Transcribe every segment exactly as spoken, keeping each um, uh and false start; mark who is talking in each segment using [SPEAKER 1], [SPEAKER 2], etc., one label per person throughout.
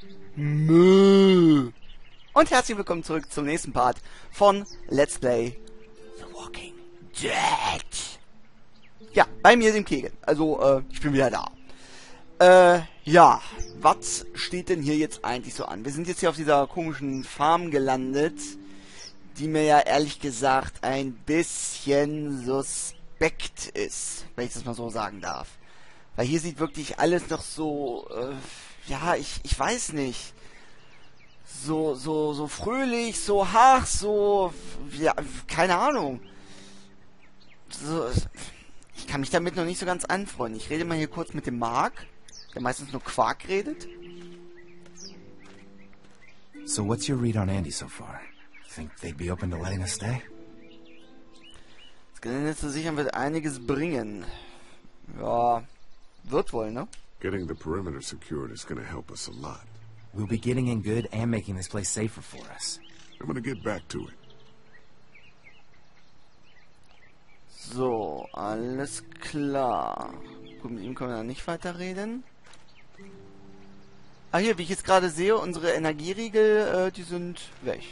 [SPEAKER 1] Mö. Und herzlich willkommen zurück zum nächsten Part von Let's Play The Walking Dead. Ja, bei mir dem Kegel. Also, äh, ich bin wieder da. Äh, ja, was steht denn hier jetzt eigentlich so an? Wir sind jetzt hier auf dieser komischen Farm gelandet, die mir ja ehrlich gesagt ein bisschen suspekt ist, wenn ich das mal so sagen darf. Weil hier sieht wirklich alles noch so, äh, ja, ich, ich weiß nicht, so, so, so fröhlich, so ach, so, ja, keine Ahnung. So, ich kann mich damit noch nicht so ganz anfreunden. Ich rede mal hier kurz mit dem Mark, der meistens nur Quark redet.
[SPEAKER 2] So what's your read on Andy so far? Think they'd be open to letting us stay?
[SPEAKER 1] Das Gelände zu sichern wird einiges bringen. Ja, wird wohl, ne?
[SPEAKER 3] Getting the perimeter secured is gonna help us a lot.
[SPEAKER 2] We'll be getting in good and making this place safer for us.
[SPEAKER 3] I'm gonna get back to it.
[SPEAKER 1] So, alles klar. Gut, mit ihm können wir dann nicht weiterreden. Ah, hier, wie ich jetzt gerade sehe, unsere Energieriegel, äh, die sind weg.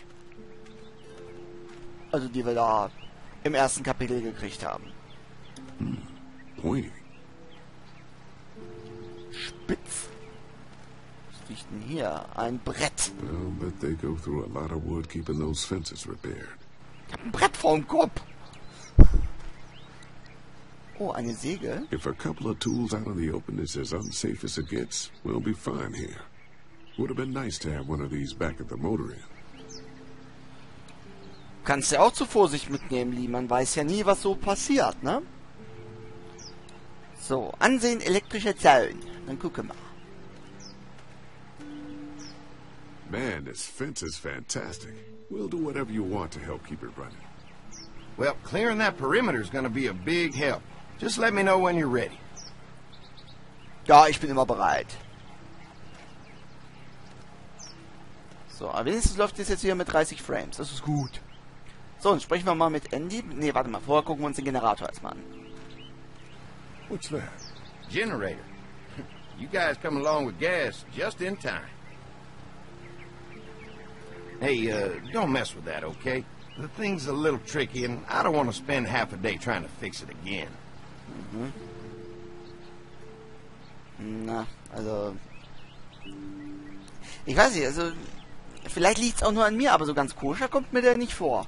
[SPEAKER 1] Also, die wir da im ersten Kapitel gekriegt haben.
[SPEAKER 3] Hmm. Pointy.
[SPEAKER 1] Spitz. Was liegt denn hier? Ein Brett.
[SPEAKER 3] I'll bet they go through a lot of wood keeping those fences repaired.
[SPEAKER 1] Ich hab ein Brett vorm Kopf. Oh, eine Säge.
[SPEAKER 3] If a couple of tools out in the open is as unsafe as it gets, we'll be fine here. Would have been nice to have one of these back at the motor inn.
[SPEAKER 1] Kannst ja auch zur Vorsicht mitnehmen, Lee. Man weiß ja nie, was so passiert, ne? So, Ansehen elektrischer Zaun. Dann gucken wir mal.
[SPEAKER 3] Man, this fence is fantastic. We'll do whatever you want to help keep it running.
[SPEAKER 4] Well, clearing that perimeter is going to be a big help. Just let me know when you're ready.
[SPEAKER 1] Ja, ich bin immer bereit. So, aber wenigstens läuft das jetzt hier mit dreißig Frames. Das ist gut. So, und sprechen wir mal mit Andy. Ne, warte mal. Vorher gucken wir uns den Generator erstmal an.
[SPEAKER 3] What's that?
[SPEAKER 4] Generator. You guys come along with gas just in time. Hey, uh, don't mess with that, okay? The thing's a little tricky, and I don't want to spend half a day trying to fix it again.
[SPEAKER 1] Mhm. Na, also... Ich weiß nicht, also... Vielleicht liegt's auch nur an mir, aber so ganz koscher kommt mir der nicht vor.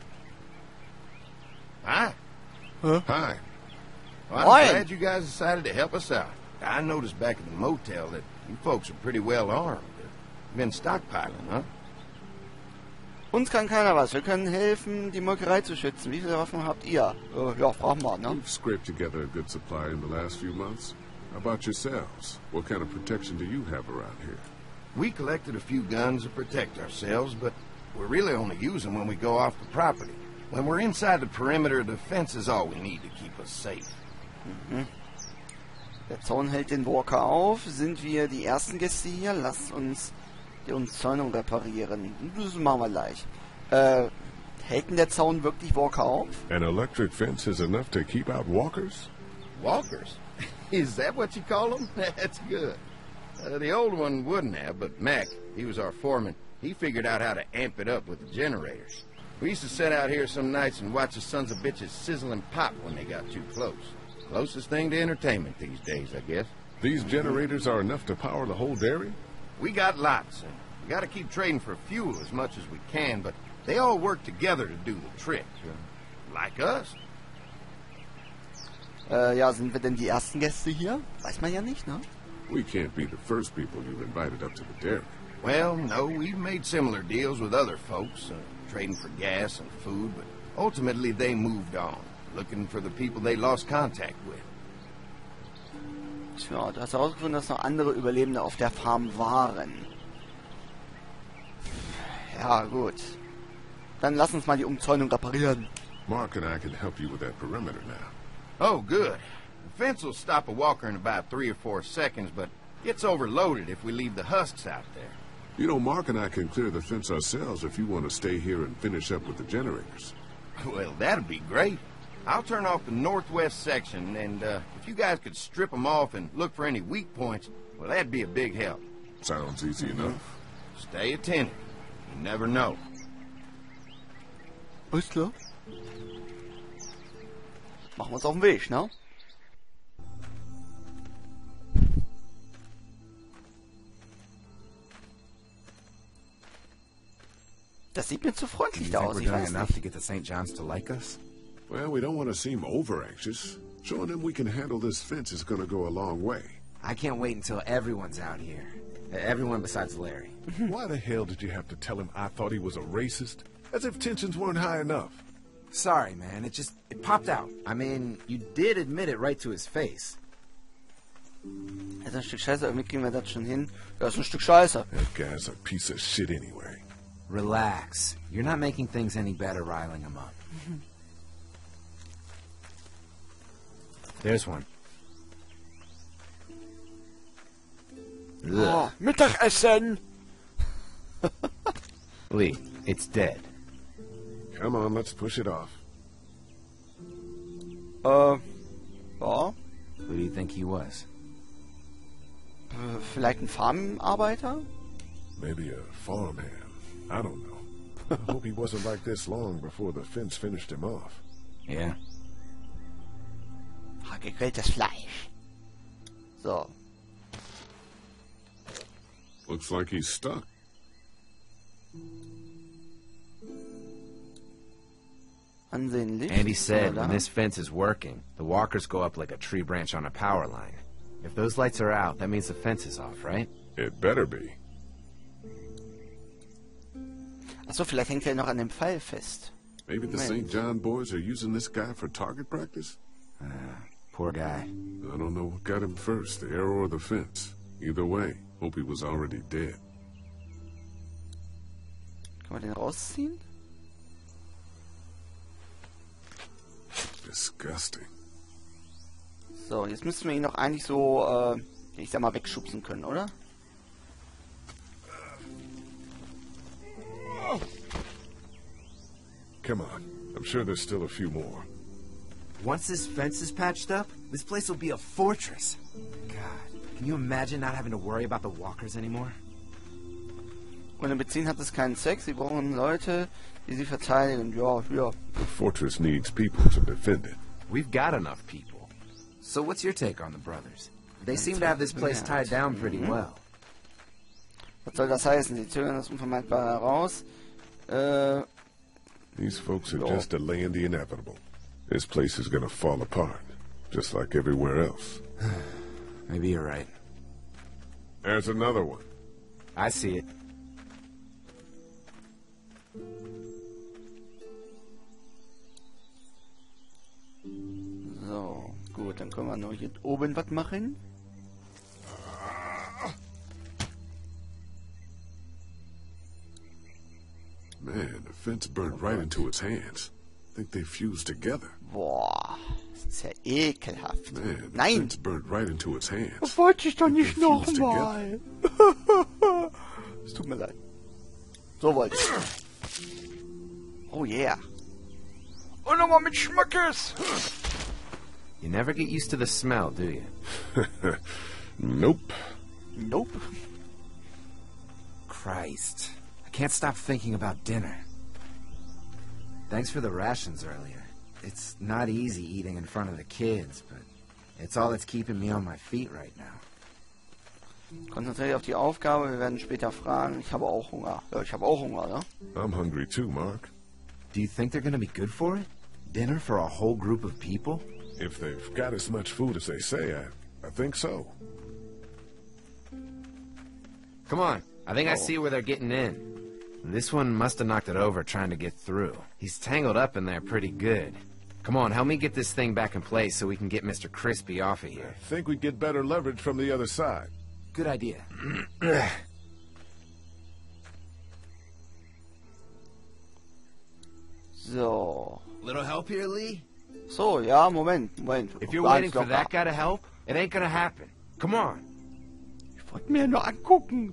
[SPEAKER 4] Hi.
[SPEAKER 1] Huh?
[SPEAKER 4] Hi. Well, I'm
[SPEAKER 1] Hi.
[SPEAKER 4] glad you guys decided to help us out. I noticed back at the motel that you folks are pretty well armed. Been stockpiling, huh?
[SPEAKER 1] Uns kann keiner was. Wir können helfen, die Molkerei zu schützen. Wie viele Waffen habt ihr? Äh, ja, fragen wir, ne?
[SPEAKER 3] We've scraped together a good supply in the last few months. How about yourselves? What kind of protection do you have around here?
[SPEAKER 4] We collected a few guns to protect ourselves, but we're really only using them when we go off the property. When we're inside the perimeter, the fence is all we need to keep us safe.
[SPEAKER 1] Mhm. Der Zaun hält den Walker auf. Sind wir die ersten Gäste hier? Lasst uns die Umzäunung reparieren. Das machen wir gleich. Äh, hält denn der Zaun wirklich Walker auf?
[SPEAKER 3] An electric fence is enough to keep out walkers?
[SPEAKER 4] Walkers? Is that what you call them? That's good. Uh, the old one wouldn't have, but Mac, he was our foreman. He figured out how to amp it up with the generators. We used to sit out here some nights and watch the sons of bitches sizzle and pop when they got too close. Closest thing to entertainment these days, I guess.
[SPEAKER 3] These generators are enough to power the whole dairy?
[SPEAKER 4] We got lots, and we got to keep trading for fuel as much as we can, but they all work together to do the trick. Uh, like us.
[SPEAKER 1] Äh, ja, sind wir denn die ersten Gäste hier? Weiß man ja nicht, ne?
[SPEAKER 3] We can't be the first people you've invited up to the dairy.
[SPEAKER 4] Well, no, we've made similar deals with other folks, uh, trading for gas and food, but ultimately they moved on, looking for the people they lost contact with.
[SPEAKER 1] Tja, du hast herausgefunden, dass noch andere Überlebende auf der Farm waren. Ja, gut. Dann lass uns mal die Umzäunung reparieren.
[SPEAKER 3] Mark and I can help you with that perimeter now.
[SPEAKER 4] Oh, good. The fence will stop a walker in about three or four seconds, but gets overloaded if we leave the husks out there.
[SPEAKER 3] You know, Mark and I can clear the fence ourselves if you want to stay here and finish up with the generators.
[SPEAKER 4] Well, that'd be great. I'll turn off the northwest section, and uh, if you guys could strip them off and look for any weak points, well, that'd be a big help.
[SPEAKER 3] Sounds easy enough.
[SPEAKER 4] Stay attentive. You never know.
[SPEAKER 1] Alles klar. Machen wir uns auf den Weg, ne? Das sieht mir zu
[SPEAKER 2] You
[SPEAKER 1] freundlich
[SPEAKER 2] think
[SPEAKER 1] da aus,
[SPEAKER 2] we're
[SPEAKER 1] ich
[SPEAKER 2] doing
[SPEAKER 1] weiß
[SPEAKER 2] enough
[SPEAKER 1] nicht.
[SPEAKER 2] to get the Saint John's to like us?
[SPEAKER 3] Well, we don't want to seem over anxious. Showing them we can handle this fence is going to go a long way.
[SPEAKER 2] I can't wait until everyone's out here. Everyone besides Larry.
[SPEAKER 5] Why the hell did you have to tell him I thought he was a racist? As if tensions weren't high enough.
[SPEAKER 2] Sorry, man. It just, it popped out.
[SPEAKER 4] I mean, you did admit it right to his face.
[SPEAKER 1] Das ist ein Stück Scheiße, irgendwie kriegen wir das schon hin. Das ist ein Stück Scheiße.
[SPEAKER 3] That guy's a piece of shit anyway.
[SPEAKER 2] Relax. You're not making things any better riling him up. There's one.
[SPEAKER 1] Oh, Mittagessen!
[SPEAKER 2] Lee, it's dead.
[SPEAKER 3] Come on, let's push it off.
[SPEAKER 1] Äh, ja.
[SPEAKER 2] Who do you think he was?
[SPEAKER 1] Äh, Vielleicht ein Farmarbeiter?
[SPEAKER 3] Maybe a farmhand. I don't know. I hope he wasn't like this long before the fence finished him off.
[SPEAKER 2] Yeah.
[SPEAKER 1] Ah, gegrilltes Fleisch. So.
[SPEAKER 3] Looks like he's stuck.
[SPEAKER 1] Ansehnlich.
[SPEAKER 2] Andy said
[SPEAKER 1] Oder?
[SPEAKER 2] when this fence is working, the walkers go up like a tree branch on a power line. If those lights are out, that means the fence is off, right?
[SPEAKER 3] It better be.
[SPEAKER 1] Achso, vielleicht hängt er noch an dem Pfeil fest.
[SPEAKER 3] Maybe the
[SPEAKER 1] Right.
[SPEAKER 3] Saint John boys are using this guy for target practice?
[SPEAKER 2] Uh, poor guy.
[SPEAKER 3] I don't know what got him first, the arrow or the fence. Either way, hope he was already dead.
[SPEAKER 1] Kann man den rausziehen?
[SPEAKER 3] Disgusting.
[SPEAKER 1] So, jetzt müssten wir ihn noch eigentlich so, äh, ich sag mal, wegschubsen können, oder?
[SPEAKER 3] Come on. I'm sure there's still a few more.
[SPEAKER 2] Once this fence is patched up, this place will be a fortress. God, can you imagine not having to worry about the walkers anymore?
[SPEAKER 1] Ohne Beziehen hat es keinen Zweck. Sie brauchen Leute, die sie verteidigen. Ja, ja.
[SPEAKER 3] The fortress needs people to defend it.
[SPEAKER 2] We've got enough people. So what's your take on the brothers? They seem to have this place tied down pretty well.
[SPEAKER 1] Was soll das heißen? Sie zögern das Unvermeidbare heraus. Äh,
[SPEAKER 3] These folks are
[SPEAKER 1] No.
[SPEAKER 3] just delaying the inevitable. This place is gonna fall apart, just like everywhere else.
[SPEAKER 2] Maybe you're right.
[SPEAKER 3] There's another one.
[SPEAKER 2] I see it.
[SPEAKER 1] so, gut, dann können wir nur hier oben was machen.
[SPEAKER 3] Man, the fence burned right into its hands. Think they fused together.
[SPEAKER 1] Boah, das ist ja ekelhaft.
[SPEAKER 3] Man, the
[SPEAKER 1] Nein!
[SPEAKER 3] fence burned right into its hands.
[SPEAKER 1] Das wollte ich doch nicht
[SPEAKER 3] They fused
[SPEAKER 1] nochmal. Es tut mir leid. So wollte ich. Oh yeah. Und nochmal mit Schmackes.
[SPEAKER 2] You never get used to the smell, do you?
[SPEAKER 3] Nope.
[SPEAKER 1] Nope.
[SPEAKER 2] Christ. I can't stop thinking about dinner. Thanks for the rations earlier. It's not easy eating in front of the kids, but it's all that's keeping me on my feet right now.
[SPEAKER 1] Konzentriere dich auf die Aufgabe, wir werden später fragen. Ich habe auch Hunger. Ja, ich habe auch Hunger, ne?
[SPEAKER 3] I'm hungry too, Mark.
[SPEAKER 2] Do you think they're gonna be good for it? Dinner for a whole group of people?
[SPEAKER 3] If they've got as much food as they say, I, I think so.
[SPEAKER 2] Come on. I think I
[SPEAKER 1] Oh.
[SPEAKER 2] see where they're getting in. This one must have knocked it over trying to get through. He's tangled up in there pretty good. Come on, help me get this thing back in place so we can get Mister Crispy off of here.
[SPEAKER 5] Think we'd get better leverage from the other side.
[SPEAKER 2] Good idea.
[SPEAKER 1] So.
[SPEAKER 2] Little help here, Lee?
[SPEAKER 1] So, ja, Moment, Moment.
[SPEAKER 2] If you're
[SPEAKER 1] Ganz
[SPEAKER 2] waiting for
[SPEAKER 1] locker.
[SPEAKER 2] that guy to help, it ain't gonna happen. Come on.
[SPEAKER 1] Ich wollte mir nur angucken.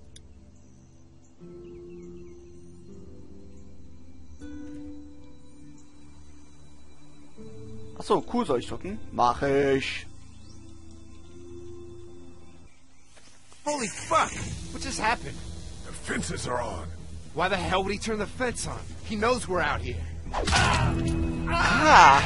[SPEAKER 1] Achso, Q soll ich drücken? Mach ich.
[SPEAKER 2] Holy fuck! What just happened?
[SPEAKER 5] The fences are on.
[SPEAKER 2] Why the hell would he turn the fence on? He knows we're out here.
[SPEAKER 1] Ah!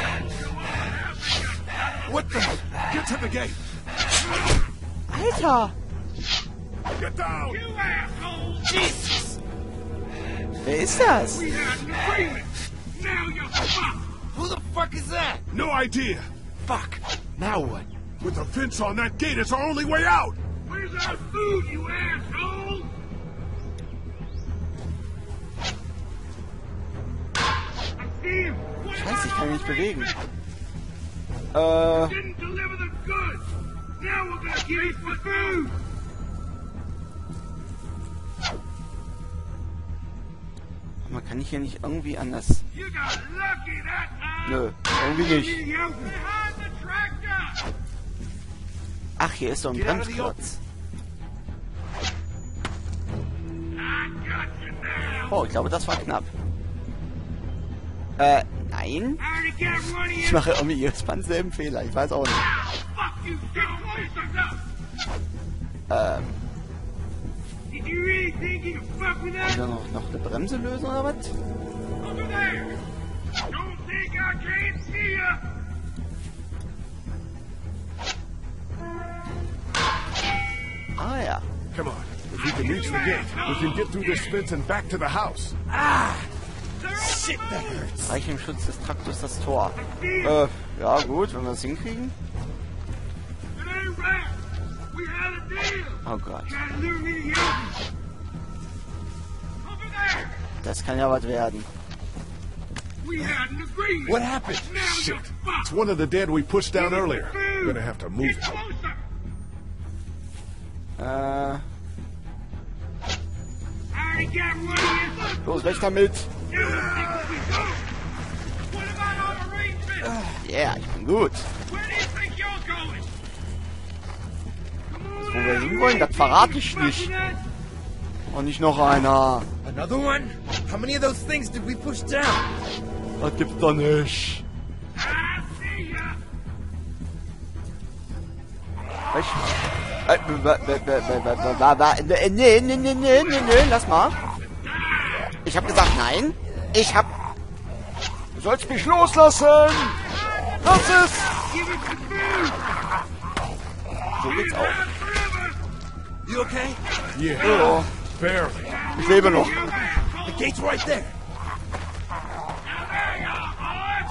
[SPEAKER 5] What the? Get to the gate.
[SPEAKER 1] Alter!
[SPEAKER 5] Get down!
[SPEAKER 6] You asshole!
[SPEAKER 2] Jesus!
[SPEAKER 1] Wer ist das?
[SPEAKER 6] We had an agreement. Now you're fucked.
[SPEAKER 2] Who the fuck is that?
[SPEAKER 5] No idea.
[SPEAKER 2] Fuck. Now what?
[SPEAKER 5] With the fence on that gate, it's our only way out.
[SPEAKER 6] Where's our food, you asshole? I see him. What
[SPEAKER 1] Scheiße, ich kann mich nicht bewegen. Äh,
[SPEAKER 6] Didn't deliver the goods. Now we're gonna give for food.
[SPEAKER 1] man kann ich hier nicht irgendwie anders...
[SPEAKER 6] You got lucky that time.
[SPEAKER 1] Nö, irgendwie nicht.
[SPEAKER 6] Behind the tractor.
[SPEAKER 1] Ach, hier ist so ein
[SPEAKER 2] Get out of the
[SPEAKER 1] Bremsklotz.
[SPEAKER 6] I got you now.
[SPEAKER 1] Oh, ich glaube, das war knapp. Äh, nein.
[SPEAKER 6] How'd it get running
[SPEAKER 1] Ich mache irgendwie jedes Mal denselben Fehler. Ich weiß auch nicht.
[SPEAKER 6] Fuck you, get closer.
[SPEAKER 1] Ähm,
[SPEAKER 6] Did you really think you could fuck with us?
[SPEAKER 1] wieder noch, noch eine Bremse lösen oder was?
[SPEAKER 6] Over there. Don't think I can't see ya.
[SPEAKER 1] Ah ja.
[SPEAKER 5] Come on. If we can reach the gate, we can get through this fence and back to the house.
[SPEAKER 2] Shit, that hurts.
[SPEAKER 1] Reicht im Schutz des Traktors das Tor. Äh, ja gut, wenn wir das hinkriegen.
[SPEAKER 6] It ain't right. We had a deal.
[SPEAKER 1] Oh Gott.
[SPEAKER 6] Try to lure me to you. Over there.
[SPEAKER 1] Das kann ja was werden.
[SPEAKER 6] We had an agreement.
[SPEAKER 2] What happened?
[SPEAKER 6] Now
[SPEAKER 5] Shit.
[SPEAKER 6] you're fucked.
[SPEAKER 5] It's one of the dead we pushed down
[SPEAKER 6] Give me
[SPEAKER 5] earlier.
[SPEAKER 6] food.
[SPEAKER 5] Gonna have to move
[SPEAKER 6] Get
[SPEAKER 5] it.
[SPEAKER 6] closer.
[SPEAKER 1] Äh,
[SPEAKER 6] How'd it get running?
[SPEAKER 1] los, weg damit.
[SPEAKER 6] You think we go? What about our arrangement?
[SPEAKER 1] Yeah, ich bin gut.
[SPEAKER 6] Where do you think you're going? Come on
[SPEAKER 1] Wo wir
[SPEAKER 6] out,
[SPEAKER 1] hinwollen, das verrate ich nicht. Und nicht noch einer.
[SPEAKER 2] Another one? How many of those things did we push down?
[SPEAKER 1] Das gibt's doch nicht.
[SPEAKER 6] I see ya.
[SPEAKER 1] Ich, äh, b- b- b- b- b- b- b- nee, nee, nee, nee, nee, nee, lass mal. Ich hab gesagt nein. Ich hab... Du sollst mich loslassen. Lass es.
[SPEAKER 6] Give it some food.
[SPEAKER 1] So geht's auch.
[SPEAKER 6] Forever.
[SPEAKER 2] You okay?
[SPEAKER 5] Yeah,
[SPEAKER 1] Oh,
[SPEAKER 5] barely.
[SPEAKER 1] ich lebe noch.
[SPEAKER 6] You
[SPEAKER 2] The
[SPEAKER 6] asshole.
[SPEAKER 2] gate's right there.
[SPEAKER 6] Now there you are,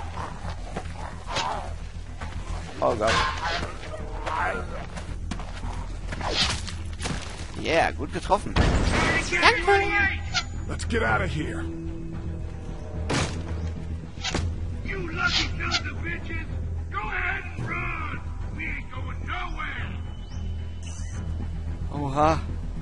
[SPEAKER 1] Oh Gott. Yeah, gut getroffen.
[SPEAKER 6] boys. Danke.
[SPEAKER 5] Let's get out of here.
[SPEAKER 6] You lucky sons of bitches. Go ahead and run. We ain't going nowhere.
[SPEAKER 1] Oha.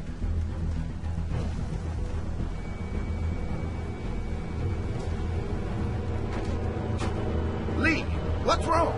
[SPEAKER 4] Lee, what's wrong?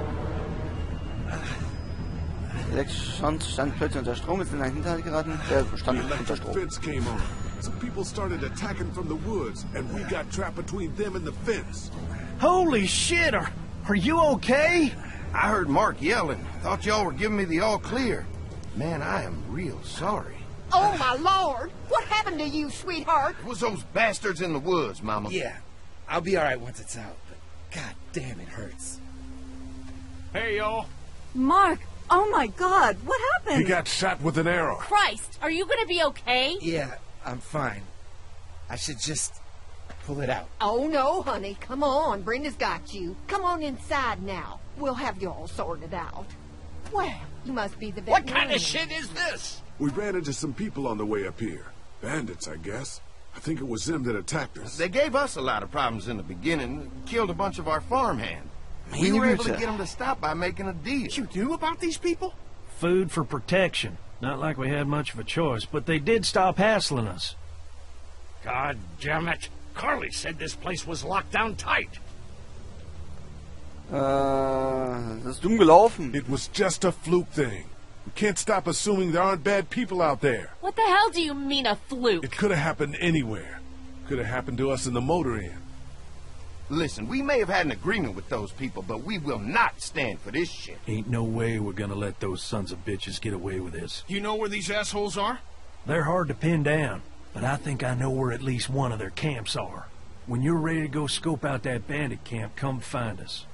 [SPEAKER 1] Elektron stand plötzlich unter Strom, ist in einen Hinterhalt geraten. Der stand
[SPEAKER 5] The
[SPEAKER 1] unter
[SPEAKER 5] electric
[SPEAKER 1] Strom.
[SPEAKER 5] fence came on. Some people started attacking from the woods, and we got trapped between them and the fence.
[SPEAKER 7] Holy shit, are, are you okay?
[SPEAKER 4] I heard Mark yelling. Thought y'all were giving me the all clear. Man, I am real sorry.
[SPEAKER 8] Oh, my Lord! What happened to you, sweetheart?
[SPEAKER 4] It was those bastards in the woods, Mama.
[SPEAKER 2] Yeah, I'll be alright once it's out, but god damn, it hurts.
[SPEAKER 5] Hey, y'all.
[SPEAKER 9] Mark, oh my God, what
[SPEAKER 5] He
[SPEAKER 9] happened?
[SPEAKER 5] got shot with an arrow.
[SPEAKER 10] Christ, are you gonna be okay?
[SPEAKER 2] Yeah, I'm fine. I should just pull it out.
[SPEAKER 8] Oh, no, honey. Come on. Brenda's got you. Come on inside now. We'll have you all sorted out. Well, you must be the
[SPEAKER 6] What
[SPEAKER 8] veterinarian.
[SPEAKER 6] kind of shit is this?
[SPEAKER 3] We ran into some people on the way up here. Bandits, I guess. I think it was them that attacked us.
[SPEAKER 4] They gave us a lot of problems in the beginning. Killed a bunch of our farmhand. We
[SPEAKER 1] Meine
[SPEAKER 4] were able to
[SPEAKER 1] Güte.
[SPEAKER 4] get them to stop by making a deal.
[SPEAKER 7] You knew about these people? Food for protection. Not like we had much of a choice, but they did stop hassling us.
[SPEAKER 6] God damn it. Carly said this place was locked down tight.
[SPEAKER 1] Äh, das ist dumm gelaufen.
[SPEAKER 5] It was just a fluke thing. We can't stop assuming there aren't bad people out there.
[SPEAKER 10] What the hell do you mean a fluke?
[SPEAKER 5] It could have happened anywhere. Could have happened to us in the motor inn.
[SPEAKER 4] Listen, we may have had an agreement with those people, but we will not stand for this shit.
[SPEAKER 7] Ain't no way we're gonna let those sons of bitches get away with this.
[SPEAKER 6] You know where these assholes are?
[SPEAKER 7] They're hard to pin down, but I think I know where at least one of their camps are. When you're ready to go scope out that bandit camp, come find us.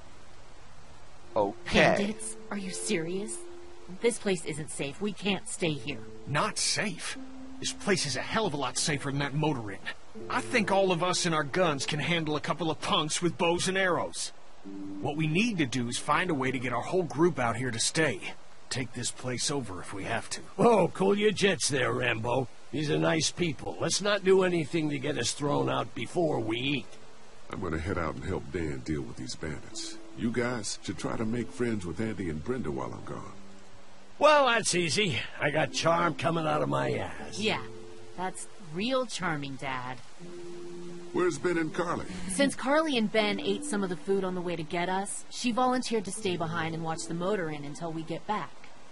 [SPEAKER 1] Okay.
[SPEAKER 10] Bandits? Are you serious? This place isn't safe. We can't stay here.
[SPEAKER 11] Not safe? This place is a hell of a lot safer than that motor inn. I think all of us and our guns can handle a couple of punks with bows and arrows. What we need to do is find a way to get our whole group out here to stay. Take this place over if we have to.
[SPEAKER 12] Oh, cool your jets there, Rambo. These are nice people. Let's not do anything to get us thrown out before we eat.
[SPEAKER 3] I'm gonna head out and help Dan deal with these bandits. You guys should try to make friends with Andy and Brenda while I'm gone.
[SPEAKER 12] Well, that's easy. I got charm coming out of my ass.
[SPEAKER 10] Yeah, that's real charming, Dad.
[SPEAKER 3] Where's Ben and Carly?
[SPEAKER 10] Since Carly and Ben ate some of the food on the way to get us, she volunteered to stay behind and watch the motor inn until we get back.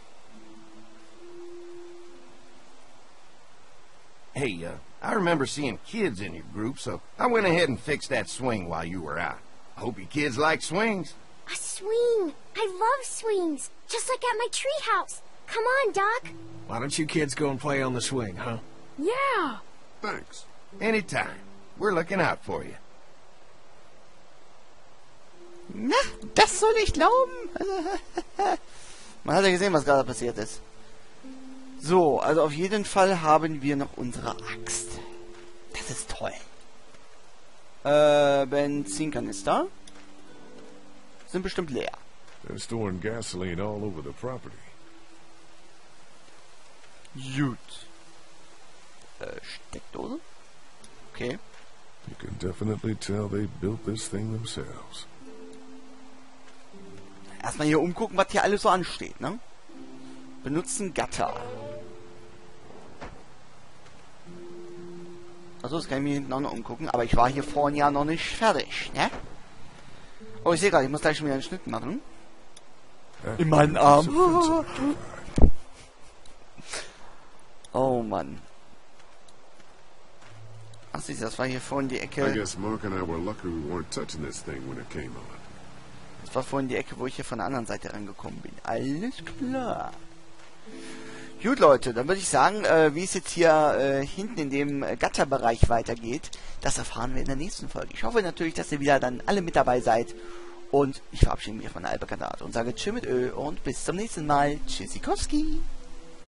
[SPEAKER 4] Hey, uh, I remember seeing kids in your group, so I went ahead and fixed that swing while you were out. I hope you kids like swings.
[SPEAKER 13] A swing. I love swings. Just like at my treehouse. Come on, Doc.
[SPEAKER 11] Why don't you kids go and play on the swing, huh?
[SPEAKER 13] Yeah.
[SPEAKER 3] Thanks.
[SPEAKER 4] Anytime. We're looking out for you.
[SPEAKER 1] Na, das soll ich glauben. Man hat ja gesehen, was gerade passiert ist. So, also auf jeden Fall haben wir noch unsere Axt. Das ist toll. Äh, Benzinkanister sind bestimmt leer.
[SPEAKER 3] They're storing gasoline all over the property.
[SPEAKER 1] Gut. Äh, Steckdose? Okay.
[SPEAKER 3] You can definitely tell they built this thing themselves.
[SPEAKER 1] Erstmal hier umgucken, was hier alles so ansteht, ne? Benutzen Gatter. Achso, das kann ich mir hinten auch noch umgucken, aber ich war hier vorhin ja noch nicht fertig, ne? Oh, ich sehe gerade, ich muss gleich schon wieder einen Schnitt machen. In meinen Arm. Oh Mann. Ach, siehst du, das war hier vorhin die Ecke.
[SPEAKER 3] I guess Mark and I were lucky we weren't touching this thing when it came on.
[SPEAKER 1] Das war vorhin die Ecke, wo ich hier von der anderen Seite rangekommen bin. Alles klar. Gut, Leute, dann würde ich sagen, äh, wie es jetzt hier äh, hinten in dem äh, Gatterbereich weitergeht, das erfahren wir in der nächsten Folge. Ich hoffe natürlich, dass ihr wieder dann alle mit dabei seid. Und ich verabschiede mich von der Alpekadate und sage Tschüss mit Ö und bis zum nächsten Mal. Tschüssikowski.